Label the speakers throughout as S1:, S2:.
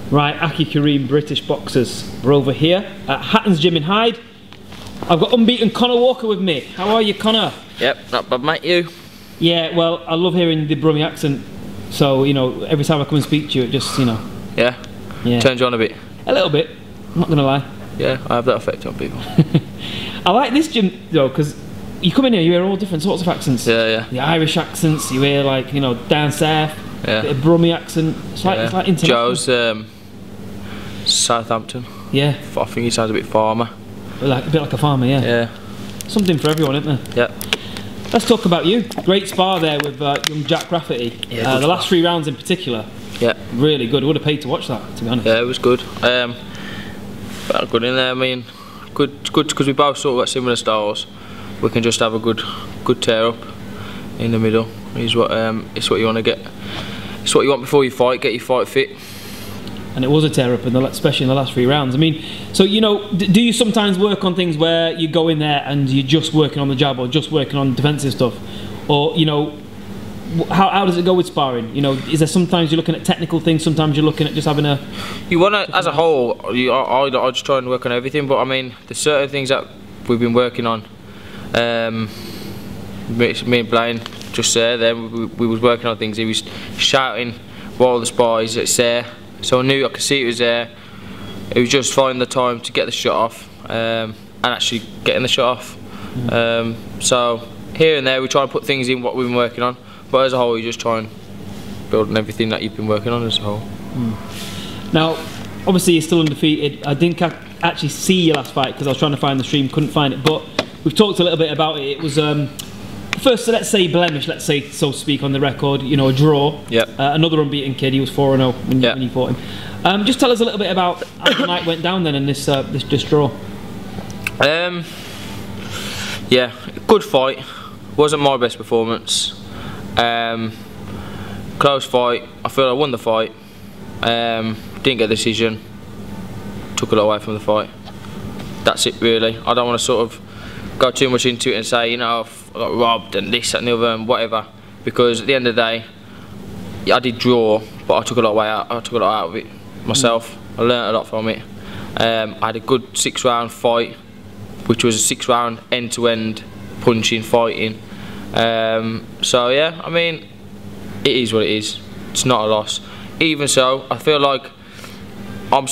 S1: Right, Aki Kareem British Boxers. We're over here at Hatton's Gym in Hyde. I've got unbeaten Connor Walker with me. How are you, Connor?
S2: Yep, not bad, mate. You?
S1: Yeah, well, I love hearing the Brummie accent. So, you know, every time I come and speak to you, it just, you know.
S2: Yeah? Turns you on a bit?
S1: A little bit, I'm not going to lie.
S2: Yeah, I have that effect on people.
S1: I like this gym, though, because you come in here, you hear all different sorts of accents.
S2: Yeah, yeah.
S1: The Irish accents, you hear, like, you know, down south,
S2: Yeah.
S1: bit of Brummie accent. It's like, it's like international.
S2: Joe's Southampton.
S1: Yeah.
S2: I think he sounds a bit farmer.
S1: Like, a bit like a farmer, yeah.
S2: Yeah.
S1: Something for everyone, isn't there?
S2: Yeah.
S1: Let's talk about you. Great spar there with young Jack Rafferty.
S2: Yeah,
S1: the last 3 rounds in particular.
S2: Yeah.
S1: Really good. Would have paid to watch that, to be honest.
S2: Yeah, it was good. Felt good in there. I mean, good because we both sort of got similar styles. We can just have a good tear up in the middle. It's what you want to get. It's what you want before you fight. Get your fight fit.
S1: And it was a tear up, especially in the last 3 rounds. I mean, so you know, do you sometimes work on things where you go in there and you're just working on the jab or just working on defensive stuff, or you know, how does it go with sparring? You know, is there sometimes you're looking at technical things, sometimes you're looking at just having a. You want
S2: to, as a whole, I just try and work on everything. But I mean, there's certain things that we've been working on. Me and Blaine just there. Then we was working on things. He was shouting while the spar is there. So I knew I could see it was there. It was just finding the time to get the shot off and actually getting the shot off. So here and there we try and put things in what we've been working on, but as a whole you just try and build on everything that you've been working on as a whole.
S1: Now, obviously you're still undefeated. I didn't actually see your last fight because I was trying to find the stream, couldn't find it, but we've talked a little bit about it. It was first, let's say blemish, let's say so to speak, on the record, you know, a draw.
S2: Yep.
S1: Another unbeaten kid, he was 4-0 when you fought him. Just tell us a little bit about how the night went down then in this draw.
S2: Yeah, good fight. Wasn't my best performance. Close fight. I feel I won the fight. Didn't get a decision. Took a lot away from the fight. That's it really. I don't want to sort of go too much into it and say, you know, I got robbed and this and the other and whatever, because at the end of the day, yeah, I did draw, but I took a lot away out. I took a lot out of it myself. I learnt a lot from it. I had a good 6-round fight, which was a 6-round end-to-end punching, fighting. So yeah, I mean, it is what it is. It's not a loss. Even so, I feel like I'm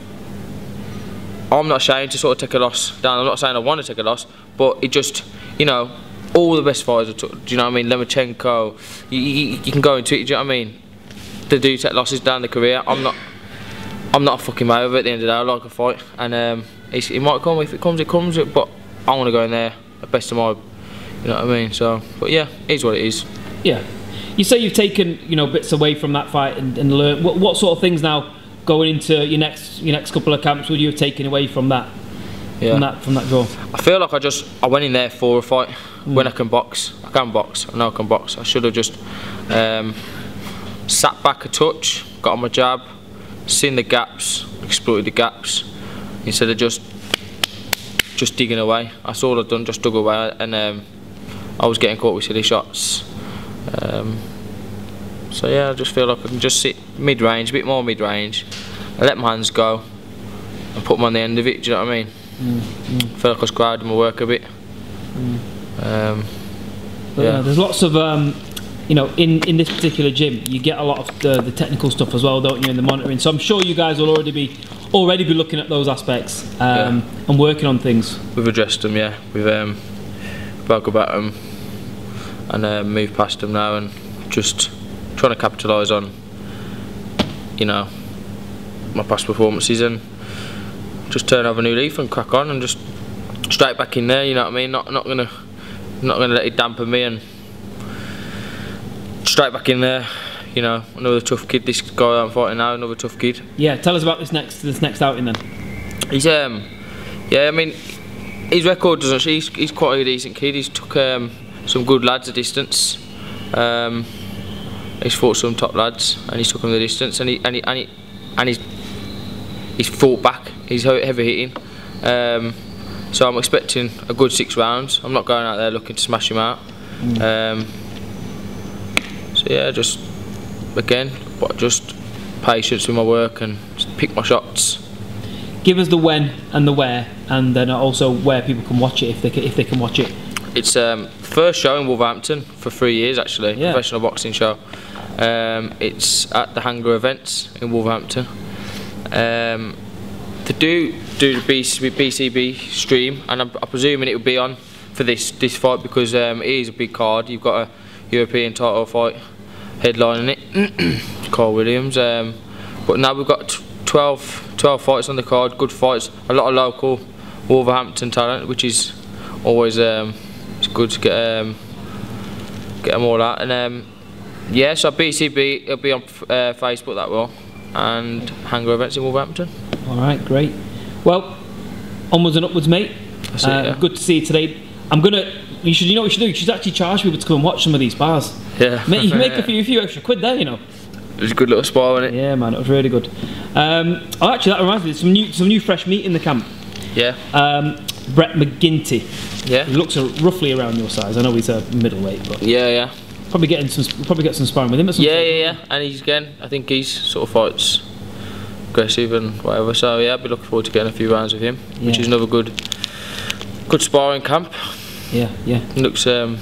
S2: not ashamed to sort of take a loss down. I'm not saying I want to take a loss, but it just, you know, all the best fighters I took, do you know what I mean? Lemachenko, you can go into it, do you know what I mean? They do take losses down the career. I'm not a fucking mad over it at the end of the day. I like a fight, and it might come. If it comes, it comes. But I want to go in there at best of my, you know what I mean? So, but yeah, it is what it is.
S1: Yeah. You say you've taken, you know, bits away from that fight and learned. What sort of things now going into your next couple of camps would you have taken away from that? Yeah. From that draw. I
S2: feel like I went in there for a fight. When I can box, I know I can box. I should have just sat back a touch, got on my jab, seen the gaps, exploited the gaps, instead of just digging away. That's all I've done, just dug away, and I was getting caught with silly shots. So yeah, I just feel like I can just sit mid-range, a bit more mid-range, and let my hands go and put them on the end of it. Do you know what I mean? I feel like I was crowding my work a bit.
S1: Yeah, there's lots of you know, in this particular gym you get a lot of the technical stuff as well, don't you, in the monitoring, so I'm sure you guys will already be looking at those aspects and working on things.
S2: We've addressed them, yeah. We've spoke about them and moved past them now, and just trying to capitalise on, you know, my past performances, and just turn over a new leaf and crack on and just straight back in there, you know what I mean? Not gonna let it dampen me, and straight back in there, you know. Another tough kid, this guy I'm fighting now, another tough kid.
S1: Yeah, tell us about this next outing then.
S2: He's yeah, I mean, his record doesn't. He's quite a decent kid. He's took some good lads a distance. He's fought some top lads, and he's took them the distance, and he's fought back. He's heavy hitting. So I'm expecting a good 6 rounds. I'm not going out there looking to smash him out. So yeah, just again, just patience with my work and pick my shots.
S1: Give us the when and the where, and then also where people can watch it if they can watch it.
S2: It's first show in Wolverhampton for 3 years actually,
S1: Yeah.
S2: professional boxing show. It's at the Hangar Events in Wolverhampton. To do the BCB stream, and I'm presuming it will be on for this fight because it is a big card. You've got a European title fight headlining it, Carl Williams. But now we've got 12 fights on the card, good fights, a lot of local Wolverhampton talent, which is always it's good to get them all out. And yeah, so BCB, it'll be on Facebook, that will, and Hangar Events in Wolverhampton.
S1: Alright, great. Well, onwards and upwards, mate.
S2: That's it, yeah.
S1: Good to see you today. You know what you should do? You should actually charge people to come and watch some of these bars.
S2: Yeah.
S1: You can make a few extra quid there, you know.
S2: It was a good little spar, wasn't it?
S1: Yeah, man, it was really good. Oh, actually, that reminds me, there's some new fresh meat in the camp.
S2: Yeah.
S1: Brett McGinty.
S2: Yeah.
S1: He looks roughly around your size. I know he's a middleweight, but
S2: Yeah.
S1: probably get some sparring with him at some point.
S2: Yeah. And he's again, I think he's sort of fights aggressive and whatever. So yeah, I'll be looking forward to getting a few rounds with him, which
S1: Yeah.
S2: is another good sparring camp.
S1: Yeah.
S2: He looks rough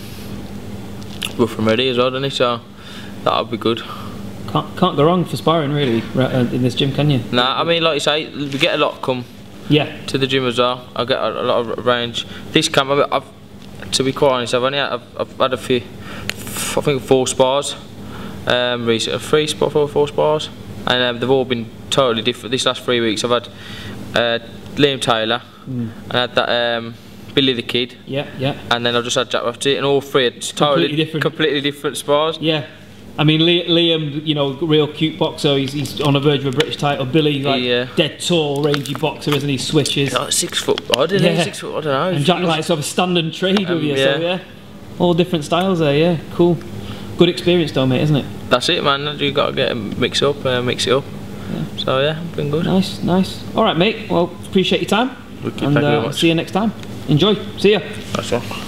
S2: and ready as well, doesn't he? So that'll be good.
S1: Can't go wrong for sparring, really, in this gym, can you?
S2: Nah, I mean, like you say, we get a lot come
S1: Yeah.
S2: to the gym as well. I get a lot of range. This camp, to be quite honest, I've had a few, I think 4 spars recently, 4 spars, and they've all been totally different. This last 3 weeks, I've had Liam Taylor, and I had that Billy the Kid,
S1: Yeah.
S2: and then I've just had Jack Rafferty, and all 3 are totally completely different spars.
S1: Yeah. I mean, Liam, you know, real cute boxer. He's on the verge of a British title. Billy, like dead tall, rangy boxer, isn't he? Switches.
S2: Like 6 foot odd, isn't he? 6 foot, I don't know.
S1: And Jack likes to have a stand and trade with you,
S2: yeah.
S1: so yeah. All different styles there, yeah. Cool. Good experience though, mate, isn't it?
S2: That's it, man. You got to get mix it up.
S1: Yeah.
S2: So yeah, been good.
S1: Nice. All right, mate. Well, appreciate your time.
S2: Thank you very much.
S1: See you next time. Enjoy. See ya.
S2: That's all.